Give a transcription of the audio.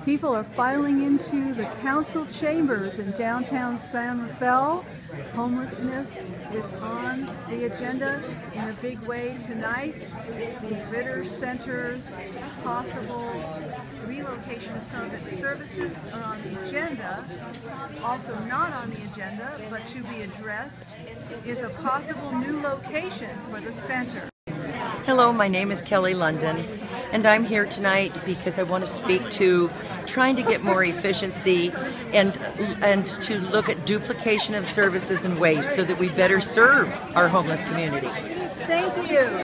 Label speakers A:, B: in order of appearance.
A: People are filing into the council chambers in downtown San Rafael. Homelessness is on the agenda in a big way tonight. The Ritter Center's possible relocation of some of its services are on the agenda. Also not on the agenda, but to be addressed, is a possible new location for the center.
B: Hello, my name is Kelly London, and I'm here tonight because I want to speak to trying to get more efficiency and to look at duplication of services and waste so that we better serve our homeless community.
A: Thank you.